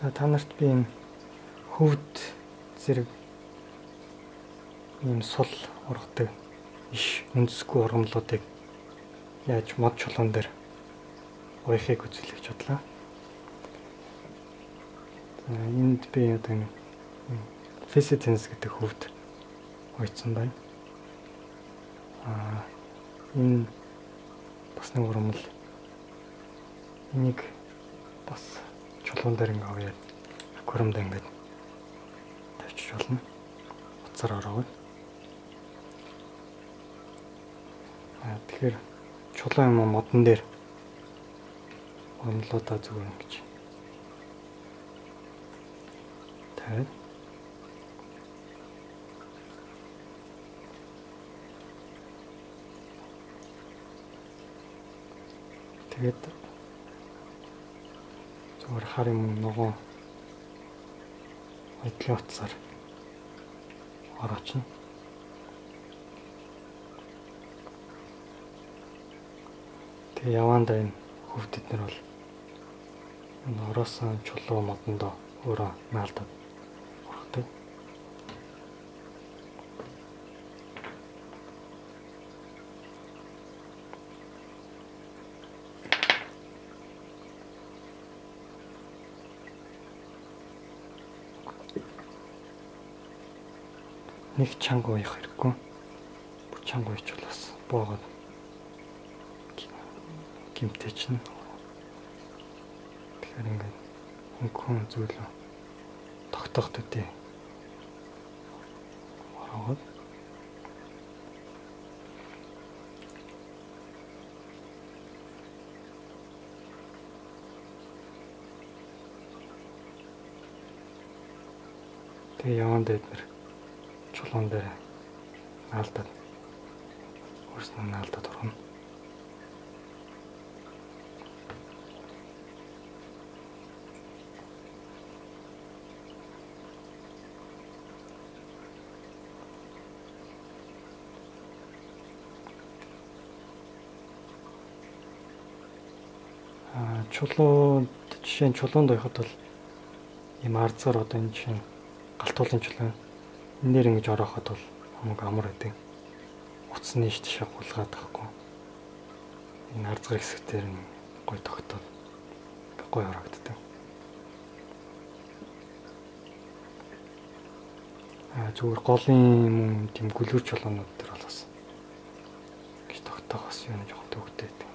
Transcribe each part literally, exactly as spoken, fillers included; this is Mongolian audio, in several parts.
За та нарт би энэ хөвд зэрэг ийм сул ургадаг иш үндэсгүй ургамлуудыг яаж мод чулуун дээр уяхыг үзүүлэх гэж бодлоо. За энд би одоо нэг Facetens гэдэг хөвд уйцсан байна. Аа энэ бас нэг ургамал. Энийг бас чулуун дээр ингээ аваад аквариумд ингээ тавьчих болно. Уцаар ороод. Аа тэгэхээр чулуун юм модон дээр ургамлуудаа зүгээр ингэж тавиад тэгээд зүгээр хар юм ногоо айдлын утсаар ороочно. Тэгээ явандаа энэ хөвдөд нар бол энэ ороосон чулуу модондоо өөрөө наалдаад ургадаг. Нэг чанга уях хэрэггүй. Бүх чанга уйчвал бас боогод гимтэй чинь. Тэгэхээр ингээд хөнгөн зүйлөө тогтоох төдий ороод тэгээ яван дээр чулуун дээр наалдаад өөрснөө наалдаад орно. Аа чулуу жишээ нь чулуунд байхад бол ийм арцгаар одоо энэ чинь галтуулын чулуун энэ нэр ингэж орооход бол хамаг амар байдаг. Утасны иш тишээ гулгаад байхгүй. Энэ арцгар хэсгээр нь гой тогтоод гой харагддаг. Аа зүгээр голын юм тийм гүлгэр чулуунууд төр бол бас гэж тогтоох бас юм жоохон төвхтэй байдаг.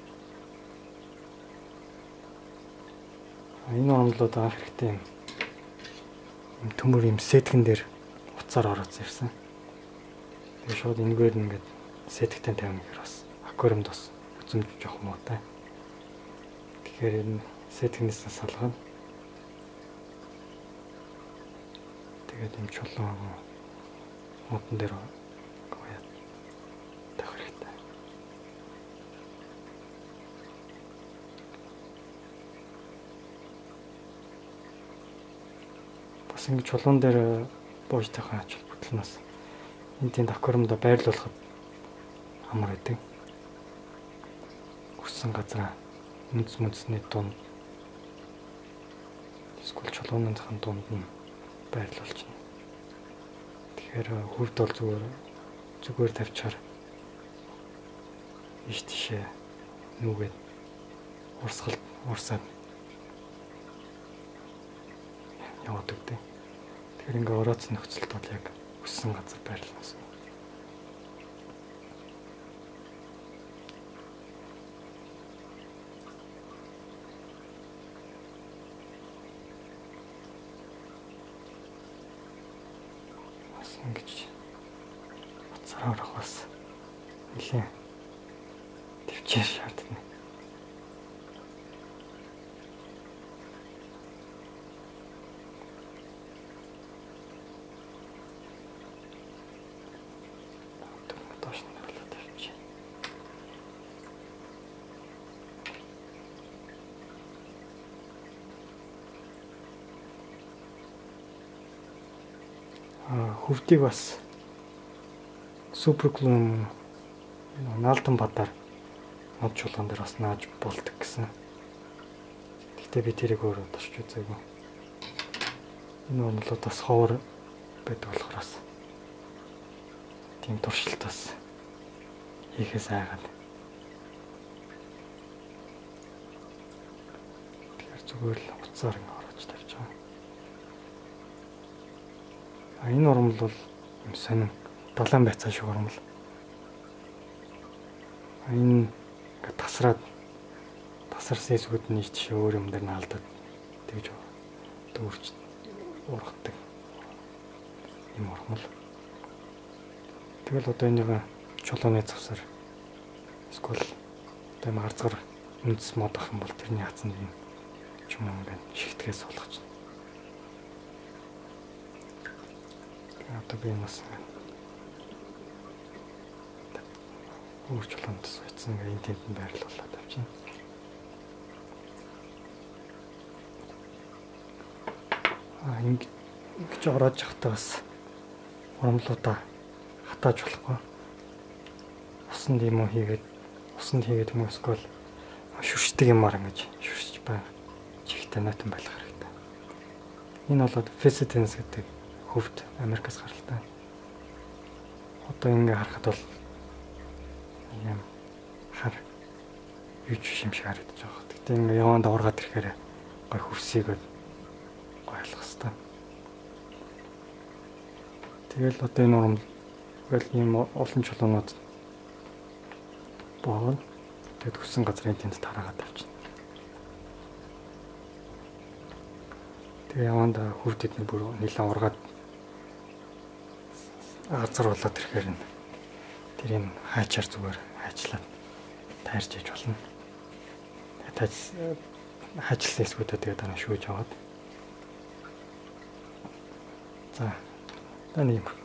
Энэ амлууд авах хэрэгтэй юм. Юм төмөр юм сетгэн дээр уцаар ороод ирсэн. Тэгээ шууд энэгээр ингээд сетгтэн тавина гэхээр бас аквариумд бас үзэмж жоох муутай. Тэгэхээр энэ сетгэнээс салгаад тэгээд юм чулуун модон дээр гоёад тавих хэрэгтэй. Бас ингэ чулуун дээр бууж тахаа ач холбогдлоноос энэ тэнд аквариумда байрлуулахад амар байдаг. Хүссэн газар үндэс мөнцний дунд эсвэл чулууны захын дунд нь байрлуулж байна. Тэгэхээр хөвд бол зүгээр зүгээр тавьчаар иш тишээ нүгээд урсгал урсаад яваад өгдөө. Тэгэхээр ингээ орооцсон нөхцөлд бол яг хүссэн газар байрлуулсан. Бас ингэж уцаар орох бас нэлээ төвчээр шаардна. Хөвдийг бас суперглум наалдан бадаар мод чулуун дээр бас нааж болдог гэсэн. Гэхдээ би тэрийг өөрөө тосч үзээгүй. Энэ урмлуудаас ховор байдаг болохоос тийм туршилтаас хийхээс айгаад. Тэгэхээр зүгээр л уцаар ингэ орож тавьж байгаа. А энэ урмл бол юм сонин далайн байцаа шиг урмл. А энэ ингээ тасраад тасарсан эсвүүд нь тийш өөр юм дээр наалдаад тэгж дүүрч ургадаг юм урмл. Тэгэл одоо энийг чулууны завсар эсвэл тэм арцгар үндэс мод ах юм бол тэрний хацсан юм ч юм уу ингээд шигтгэс суулгаж. Одоо би бас өөр чулуунд сууцсан ингээ энэ тентэн байрлуулад авчихна. А ингэж ороод явахдаа бас урмлуудаа хатааж болохгүй. Усанд юм уу хийгээд усанд хийгээд юм эсвэл шүршдэг юмар ингэж шүршиж байгаа чихтэй нотон байх хэрэгтэй. Энэ бол Fessitens гэдэг хөвд Америкаас гаралтай. Одоо ингэ харахад бол юм хар юуч юм шиг харагдаж байгаа. Тэгтээ ингэ яванд ургаад ирэхээр гой хөвсийг гой ойлгох хэрэгтэй. Тэгэл одоо энэ урам wel ийм олон чулуунууд боон тэгэд хүссэн газрын тэнд тараагаад тавьчихна. Тэгээ яванд хөвдөд нь бүр нэлээд ургаад газар болоод ирэхээр нь тэр юм хаачаар зүгээр хайчлаад тайрч иж болно. Тайж хайчлсан эсвүүдээ тэгээ дараа шүүж аваад. За. Таны юм.